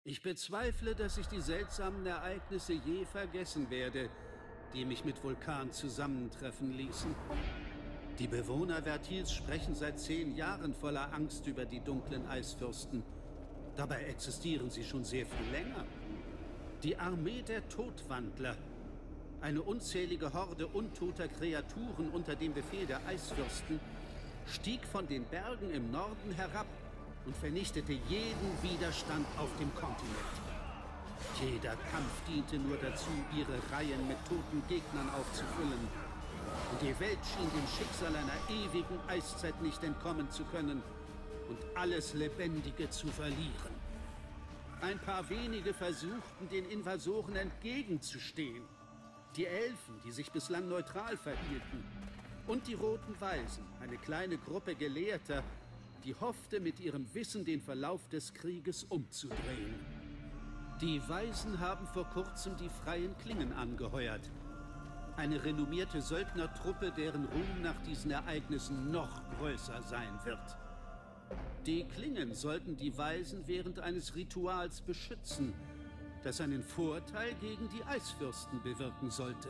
Ich bezweifle, dass ich die seltsamen Ereignisse je vergessen werde, die mich mit Vulkan zusammentreffen ließen. Die Bewohner Vertils sprechen seit 10 Jahren voller Angst über die dunklen Eisfürsten. Dabei existieren sie schon sehr viel länger. Die Armee der Todwandler. Eine unzählige Horde untoter Kreaturen unter dem Befehl der Eisfürsten stieg von den Bergen im Norden herab und vernichtete jeden Widerstand auf dem Kontinent. Jeder Kampf diente nur dazu, ihre Reihen mit toten Gegnern aufzufüllen. Und die Welt schien dem Schicksal einer ewigen Eiszeit nicht entkommen zu können und alles Lebendige zu verlieren. Ein paar wenige versuchten, den Invasoren entgegenzustehen. Die Elfen, die sich bislang neutral verhielten. Und die Roten Weisen, eine kleine Gruppe Gelehrter, die hoffte, mit ihrem Wissen den Verlauf des Krieges umzudrehen. Die Weisen haben vor kurzem die Freien Klingen angeheuert. Eine renommierte Söldnertruppe, deren Ruhm nach diesen Ereignissen noch größer sein wird. Die Klingen sollten die Weisen während eines Rituals beschützen, das einen Vorteil gegen die Eisfürsten bewirken sollte.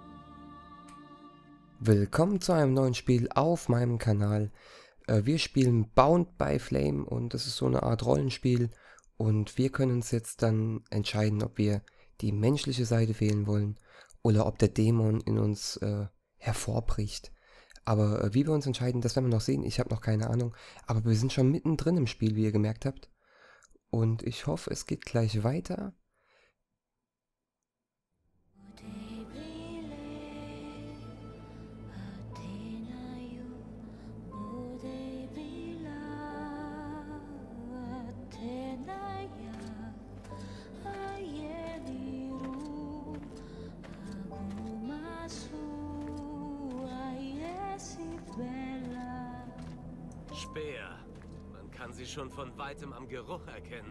Willkommen zu einem neuen Spiel auf meinem Kanal. Wir spielen Bound by Flame und das ist so eine Art Rollenspiel und wir können uns jetzt dann entscheiden, ob wir die menschliche Seite wählen wollen oder ob der Dämon in uns hervorbricht. Aber wie wir uns entscheiden, das werden wir noch sehen. Ich habe noch keine Ahnung, aber wir sind schon mittendrin im Spiel, wie ihr gemerkt habt. Und ich hoffe, es geht gleich weiter. Speer. Man kann sie schon von weitem am Geruch erkennen.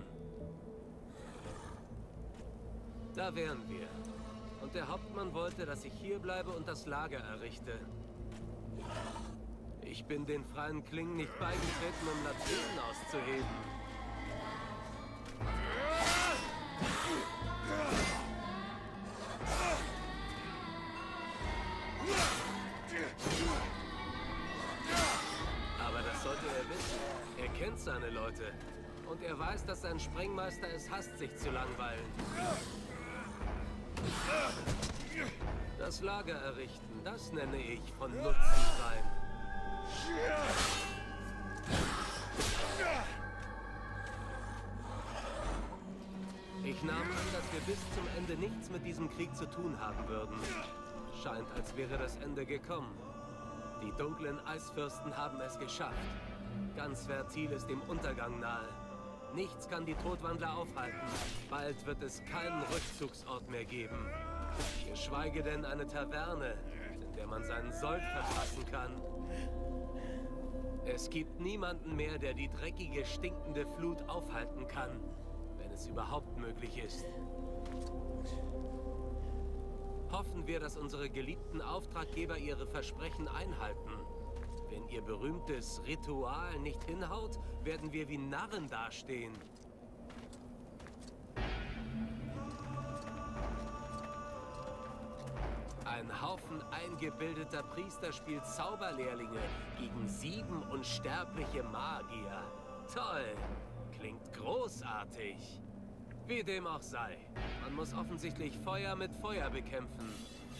Da wären wir. Und der Hauptmann wollte, dass ich hier bleibe und das Lager errichte. Ich bin den Freien Klingen nicht beigetreten, um Latrinen auszuheben. Aber das sollte er wissen. Er kennt seine Leute. Und er weiß, dass sein Sprengmeister es hasst, sich zu langweilen. Das Lager errichten, das nenne ich von Nutzen sein. Ich nahm an, dass wir bis zum Ende nichts mit diesem Krieg zu tun haben würden. Scheint, als wäre das Ende gekommen. Die dunklen Eisfürsten haben es geschafft. Ganz Vertil ist dem Untergang nahe. Nichts kann die Todwandler aufhalten. Bald wird es keinen Rückzugsort mehr geben. Geschweige denn eine Taverne, in der man seinen Sold verpassen kann. Es gibt niemanden mehr, der die dreckige, stinkende Flut aufhalten kann, wenn es überhaupt möglich ist. Hoffen wir, dass unsere geliebten Auftraggeber ihre Versprechen einhalten. Wenn ihr berühmtes Ritual nicht hinhaut, werden wir wie Narren dastehen. Ein Haufen eingebildeter Priester spielt Zauberlehrlinge gegen 7 unsterbliche Magier. Toll! Klingt großartig. Wie dem auch sei. Man muss offensichtlich Feuer mit Feuer bekämpfen.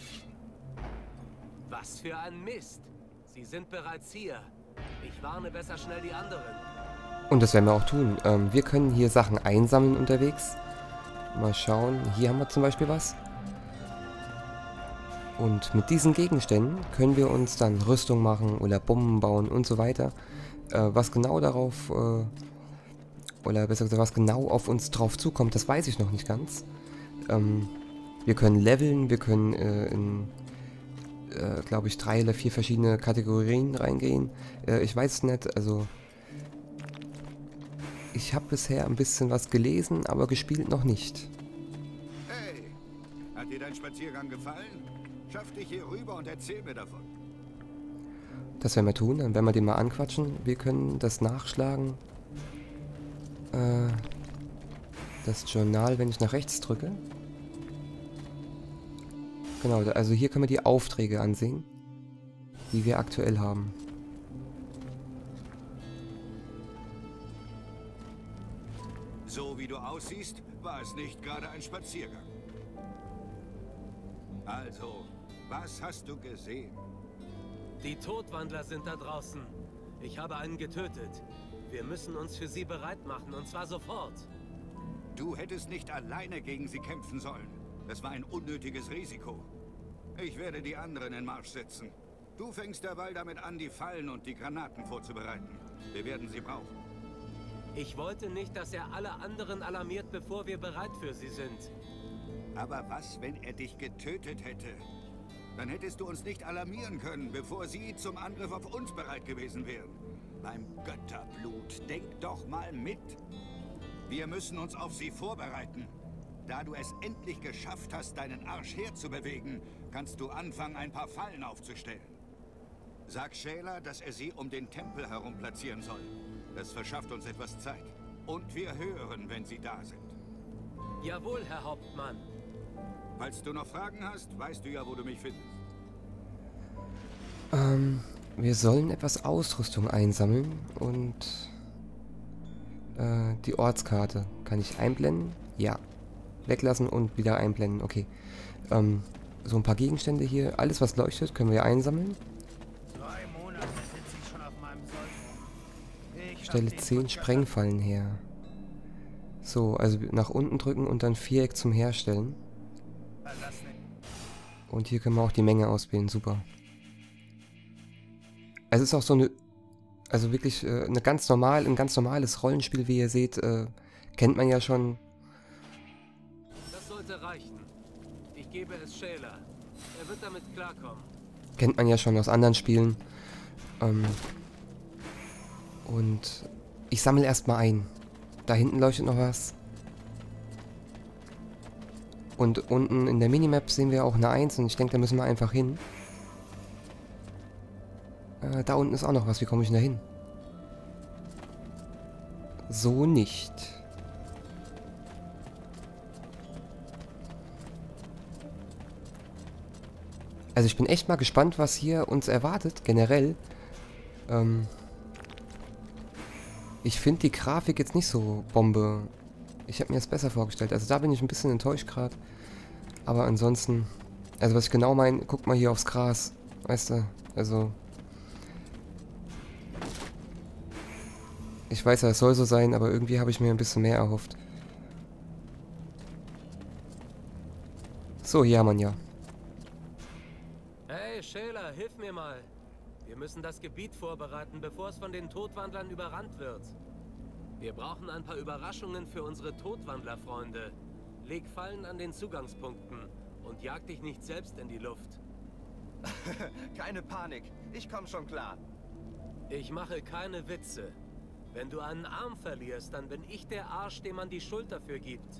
Was für ein Mist! Sie sind bereits hier. Ich warne besser schnell die anderen. Und das werden wir auch tun. Wir können hier Sachen einsammeln unterwegs. Mal schauen. Hier haben wir zum Beispiel was. Und mit diesen Gegenständen können wir uns dann Rüstung machen oder Bomben bauen und so weiter. Was genau darauf, oder besser gesagt, was genau auf uns drauf zukommt, das weiß ich noch nicht ganz. Wir können leveln, wir können in, glaube ich, 3 oder 4 verschiedene Kategorien reingehen. Ich weiß es nicht, also ich habe bisher ein bisschen was gelesen, aber gespielt noch nicht. Hey, hat dir dein Spaziergang gefallen? Schaff dich hier rüber und erzähl mir davon. Das werden wir tun, dann werden wir den mal anquatschen. Wir können das nachschlagen. das Journal, wenn ich nach rechts drücke. Genau, also hier können wir die Aufträge ansehen, die wir aktuell haben. So wie du aussiehst, war es nicht gerade ein Spaziergang. Also, was hast du gesehen? Die Todwandler sind da draußen. Ich habe einen getötet. Wir müssen uns für sie bereit machen, und zwar sofort. Du hättest nicht alleine gegen sie kämpfen sollen. Das war ein unnötiges Risiko. Ich werde die anderen in Marsch setzen. Du fängst derweil damit an, die Fallen und die Granaten vorzubereiten. Wir werden sie brauchen. Ich wollte nicht, dass er alle anderen alarmiert, bevor wir bereit für sie sind. Aber was, wenn er dich getötet hätte? Dann hättest du uns nicht alarmieren können, bevor sie zum Angriff auf uns bereit gewesen wären. Beim Götterblut, denk doch mal mit. Wir müssen uns auf sie vorbereiten. Da du es endlich geschafft hast, deinen Arsch herzubewegen, kannst du anfangen, ein paar Fallen aufzustellen. Sag Shayla, dass er sie um den Tempel herum platzieren soll. Das verschafft uns etwas Zeit. Und wir hören, wenn sie da sind. Jawohl, Herr Hauptmann. Falls du noch Fragen hast, weißt du ja, wo du mich findest. Wir sollen etwas Ausrüstung einsammeln und die Ortskarte. Kann ich einblenden? Ja. Weglassen und wieder einblenden. Okay. So ein paar Gegenstände hier. Alles, was leuchtet, können wir einsammeln. 2 Monate sitze ich schon auf meinem Zeug. Stelle 10 Sprengfallen her. So, also nach unten drücken und dann Viereck zum Herstellen. Und hier können wir auch die Menge auswählen. Super. Es ist auch so eine, also wirklich ein ganz normales Rollenspiel, wie ihr seht, kennt man ja schon. Das sollte reichen. Ich gebe es Shayla. Er wird damit klarkommen. Kennt man ja schon aus anderen Spielen. Und ich sammle erstmal ein. Da hinten leuchtet noch was. Und unten in der Minimap sehen wir auch eine 1 und ich denke, da müssen wir einfach hin. Da unten ist auch noch was. Wie komme ich denn da hin? So nicht. Also ich bin echt mal gespannt, was hier uns erwartet, generell. Ich finde die Grafik jetzt nicht so Bombe. Ich habe mir das besser vorgestellt. Also da bin ich ein bisschen enttäuscht gerade. Aber ansonsten, also was ich genau meine, guck mal hier aufs Gras. Weißt du, also... Ich weiß ja, es soll so sein, aber irgendwie habe ich mir ein bisschen mehr erhofft. So, ja, Mann, ja. Hey, Shayla, hilf mir mal. Wir müssen das Gebiet vorbereiten, bevor es von den Todwandlern überrannt wird. Wir brauchen ein paar Überraschungen für unsere Todwandlerfreunde. Leg Fallen an den Zugangspunkten und jag dich nicht selbst in die Luft. Keine Panik, ich komme schon klar. Ich mache keine Witze. Wenn du einen Arm verlierst, dann bin ich der Arsch, dem man die Schuld dafür gibt.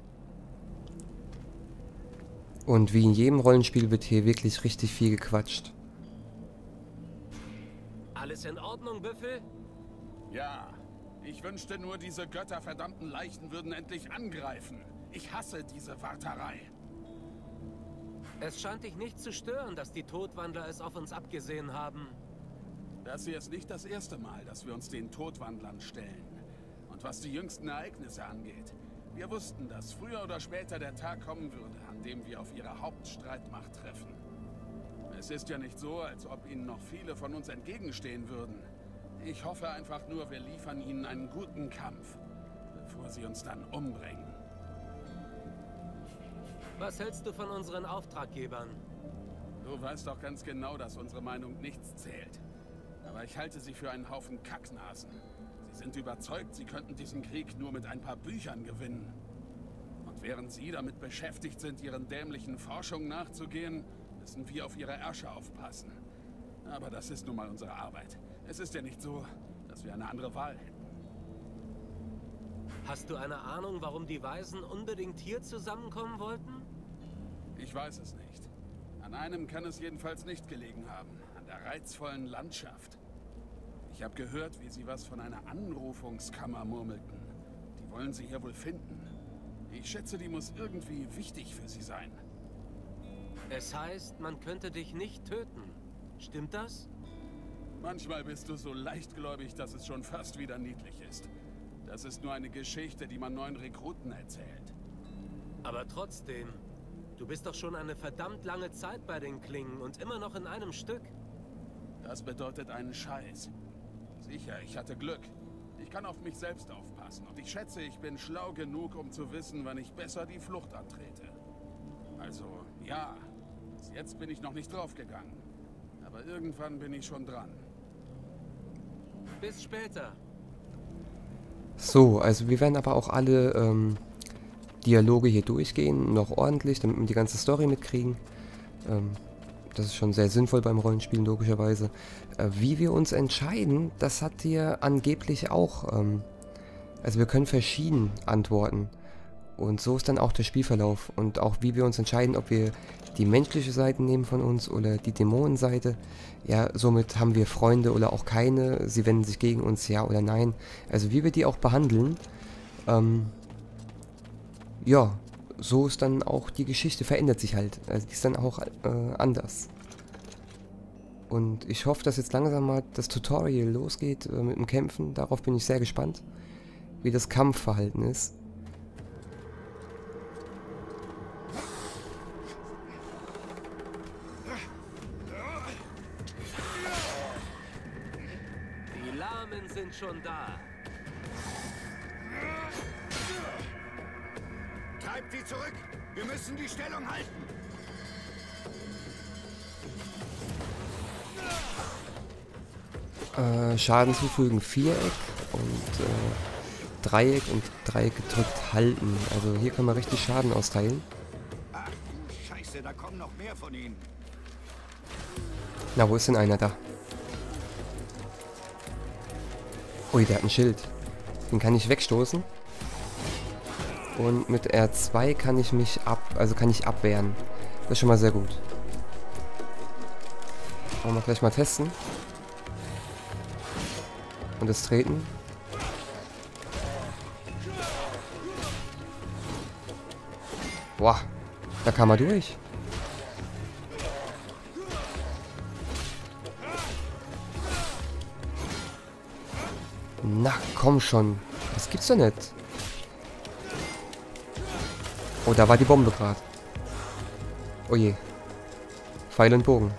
Und wie in jedem Rollenspiel wird hier wirklich richtig viel gequatscht. Alles in Ordnung, Büffel? Ja, ich wünschte nur, diese götterverdammten Leichen würden endlich angreifen. Ich hasse diese Warterei. Es scheint dich nicht zu stören, dass die Todwandler es auf uns abgesehen haben. Das hier ist nicht das erste Mal, dass wir uns den Todwandlern stellen. Und was die jüngsten Ereignisse angeht, wir wussten, dass früher oder später der Tag kommen würde, an dem wir auf ihre Hauptstreitmacht treffen. Es ist ja nicht so, als ob ihnen noch viele von uns entgegenstehen würden. Ich hoffe einfach nur, wir liefern ihnen einen guten Kampf, bevor sie uns dann umbringen. Was hältst du von unseren Auftraggebern? Du weißt doch ganz genau, dass unsere Meinung nichts zählt. Aber ich halte sie für einen Haufen Kacknasen. Sie sind überzeugt, sie könnten diesen Krieg nur mit ein paar Büchern gewinnen. Und während sie damit beschäftigt sind, ihren dämlichen Forschungen nachzugehen, müssen wir auf ihre Ärsche aufpassen. Aber das ist nun mal unsere Arbeit. Es ist ja nicht so, dass wir eine andere Wahl hätten. Hast du eine Ahnung, warum die Weisen unbedingt hier zusammenkommen wollten? Ich weiß es nicht. An einem kann es jedenfalls nicht gelegen haben. An der reizvollen Landschaft. Ich habe gehört, wie sie was von einer Anrufungskammer murmelten. Die wollen sie hier wohl finden. Ich schätze, die muss irgendwie wichtig für sie sein. Es heißt, man könnte dich nicht töten. Stimmt das? Manchmal bist du so leichtgläubig, dass es schon fast wieder niedlich ist. Das ist nur eine Geschichte, die man neuen Rekruten erzählt. Aber trotzdem, du bist doch schon eine verdammt lange Zeit bei den Klingen und immer noch in einem Stück. Das bedeutet einen Scheiß. Sicher, ich hatte Glück. Ich kann auf mich selbst aufpassen und ich schätze, ich bin schlau genug, um zu wissen, wann ich besser die Flucht antrete. Also, ja, bis jetzt bin ich noch nicht draufgegangen. Aber irgendwann bin ich schon dran. Bis später. So, also wir werden aber auch alle Dialoge hier durchgehen, noch ordentlich, damit wir die ganze Story mitkriegen. Das ist schon sehr sinnvoll beim Rollenspielen, logischerweise. Wie wir uns entscheiden, das hat hier angeblich auch, also wir können verschieden antworten. Und so ist dann auch der Spielverlauf. Und auch wie wir uns entscheiden, ob wir die menschliche Seite nehmen von uns oder die Dämonenseite. Ja, somit haben wir Freunde oder auch keine. Sie wenden sich gegen uns, ja oder nein. Also wie wir die auch behandeln. Ja, so ist dann auch die Geschichte, verändert sich halt. Also die ist dann auch anders. Und ich hoffe, dass jetzt langsam mal das Tutorial losgeht mit dem Kämpfen. Darauf bin ich sehr gespannt, wie das Kampfverhalten ist. Die Lahmen sind schon da. Treibt sie zurück! Wir müssen die Stellung halten! Schaden zufügen, Viereck und Dreieck und Dreieck gedrückt halten. Also hier kann man richtig Schaden austeilen. Ach du Scheiße, da kommen noch mehr von ihnen. Na, wo ist denn einer da? Ui, der hat ein Schild. Den kann ich wegstoßen. Und mit R2 kann ich mich abwehren. Das ist schon mal sehr gut. Wollen wir gleich mal testen. Und das Treten. Boah, da kam er durch. Na, komm schon. Das gibt's doch nicht. Oh, da war die Bombe gerade. Oh je. Pfeil und Bogen.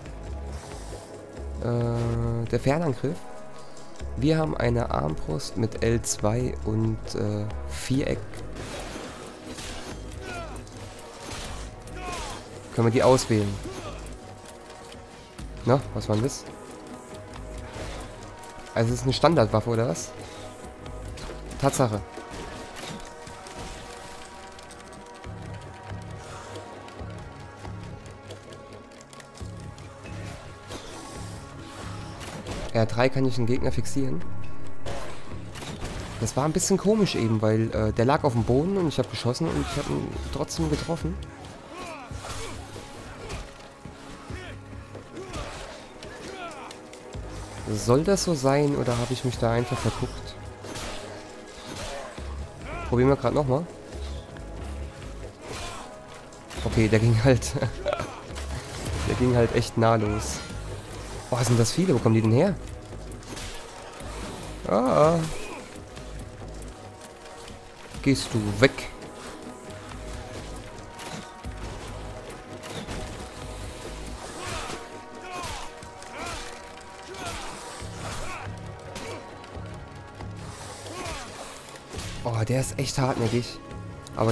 Der Fernangriff. Wir haben eine Armbrust mit L2 und Viereck. Können wir die auswählen? Na, was war denn das? Also es ist eine Standardwaffe, oder was? Tatsache. R3 kann ich einen Gegner fixieren. Das war ein bisschen komisch eben, weil der lag auf dem Boden und ich habe geschossen und ich habe ihn trotzdem getroffen. Soll das so sein oder habe ich mich da einfach verguckt? Probieren wir gerade nochmal. Okay, der ging halt... der ging halt echt nahtlos. Boah, sind das viele? Wo kommen die denn her? Ah. Gehst du weg? Oh, der ist echt hartnäckig. Aber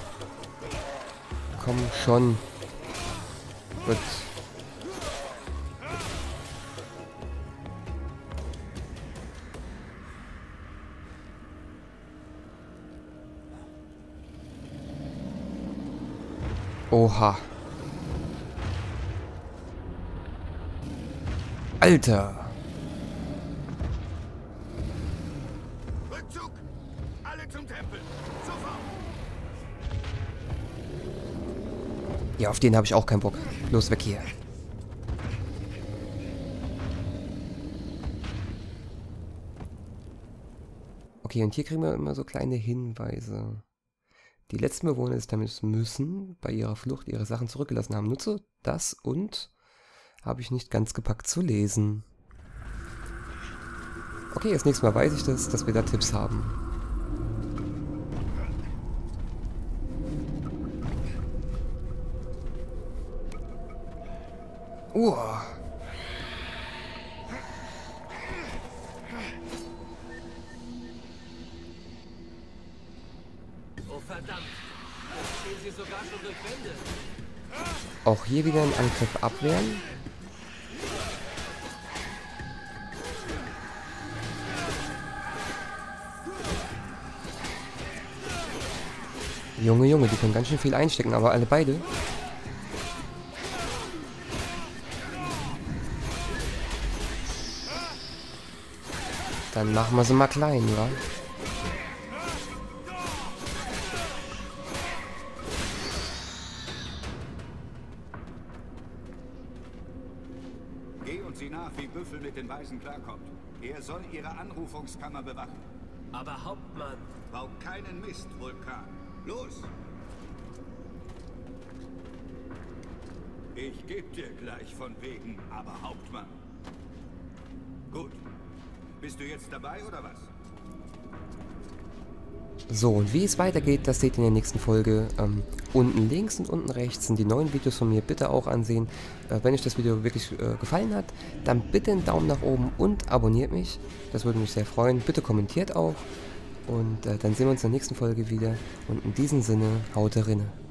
komm schon. Gut. Oha. Alter. Rückzug! Alle zum Tempel! Sofort! Ja, auf den habe ich auch keinen Bock. Los, weg hier. Okay, und hier kriegen wir immer so kleine Hinweise. die letzten Bewohner des Tempels müssen bei ihrer Flucht ihre Sachen zurückgelassen haben. Nutze das und habe ich nicht ganz gepackt zu lesen. Okay, das nächste Mal weiß ich das, dass wir da Tipps haben. Oh verdammt! Jetzt stehen sie sogar schon durch Wände. Auch hier wieder einen Angriff abwehren. Junge, Junge, die können ganz schön viel einstecken, aber alle beide. Dann machen wir sie mal klein, wa? Geh und sieh nach, wie Büffel mit den Weisen klarkommt. Er soll ihre Anrufungskammer bewachen. Aber Hauptmann, Bau keinen Mist, Vulkan. Los! Ich geb dir gleich von wegen, aber Hauptmann. Gut. Bist du jetzt dabei oder was? So, und wie es weitergeht, das seht ihr in der nächsten Folge. Unten links und unten rechts sind die neuen Videos von mir, bitte auch ansehen. Wenn euch das Video wirklich gefallen hat, dann bitte einen Daumen nach oben und abonniert mich. Das würde mich sehr freuen. Bitte kommentiert auch. Und dann sehen wir uns in der nächsten Folge wieder. Und in diesem Sinne, haut rinne.